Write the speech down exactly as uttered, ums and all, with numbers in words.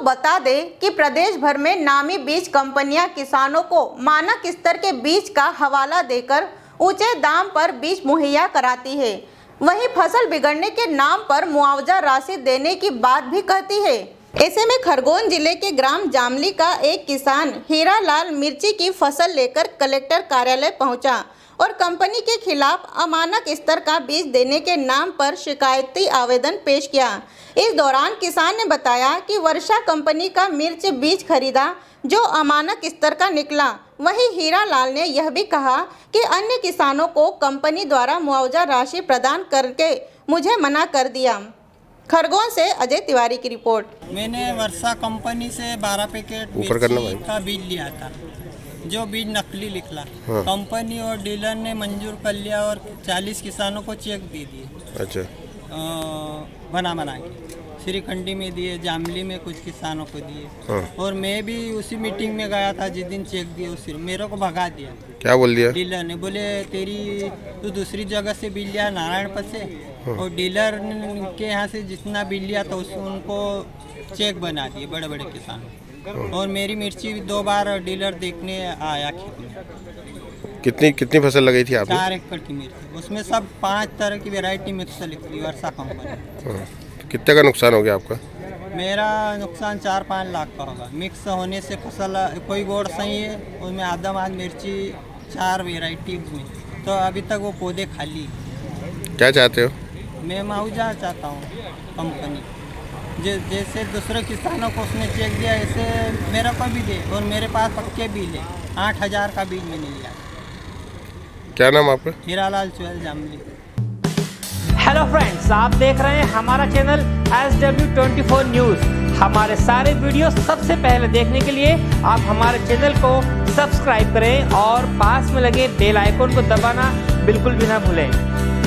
बता दें कि प्रदेश भर में नामी बीज कंपनियां किसानों को मानक स्तर के बीज का हवाला देकर ऊंचे दाम पर बीज मुहैया कराती है, वहीं फसल बिगड़ने के नाम पर मुआवजा राशि देने की बात भी कहती है। ऐसे में खरगोन जिले के ग्राम जामली का एक किसान हीरालाल मिर्ची की फसल लेकर कलेक्टर कार्यालय पहुंचा और कंपनी के खिलाफ अमानक स्तर का बीज देने के नाम पर शिकायती आवेदन पेश किया। इस दौरान किसान ने बताया कि वर्षा कंपनी का मिर्च बीज खरीदा जो अमानक स्तर का निकला। वहीं हीरालाल ने यह भी कहा कि अन्य किसानों को कंपनी द्वारा मुआवजा राशि प्रदान करके मुझे मना कर दिया। खरगोन से अजय तिवारी की रिपोर्ट। मैंने वर्षा कंपनी से बारह पैकेट मिर्ची का बीज लिया था, जो बीज नकली निकला। हाँ। कंपनी और डीलर ने मंजूर कर लिया और चालीस किसानों को चेक दे दिए। अच्छा। बना बना के श्रीखंडी में दिए, जामली में कुछ किसानों को दिए। हाँ। और मैं भी उसी मीटिंग में गया था जिस दिन चेक दिए, उस मेरे को भगा दिया। क्या बोल दिया? डीलर ने बोले तेरी तू दूसरी जगह से बिल लिया नारायणपुर से। हाँ। और डीलर के यहाँ से जितना बिल लिया था उसको उनको चेक बना दिए बड़े बड़े किसान। हाँ। और मेरी मिर्ची दो बार डीलर देखने आया खेत में। कितनी कितनी फसल लगाई थी आपने? चार एकड़ की मिर्ची, उसमें सब पांच तरह की वैरायटी मिक्स निकली वर्षा कंपनी। कितने का नुकसान हो गया आपका? मेरा नुकसान चार पाँच लाख का होगा। मिक्स होने से फसल कोई गोड़ सही है, उसमें आदम आज मिर्ची चार वैरायटी में, तो अभी तक वो पौधे खाली। क्या चाहते हो? मैं मुआवजा चाहता हूँ कंपनी, जैसे दूसरे किसानों को उसने चेक दिया ऐसे मेरा को भी दे। और मेरे पास पक्के बिल है, आठ हज़ार का बिल मैंने लिया। क्या नाम आपका? हीरालाल चुहल जामली। हेलो फ्रेंड्स, आप देख रहे हैं हमारा channel S W twenty four news. हमारे सारे वीडियो सबसे पहले देखने के लिए आप हमारे चैनल को सब्सक्राइब करें और पास में लगे बेल आइकन को दबाना बिल्कुल भी ना भूलें।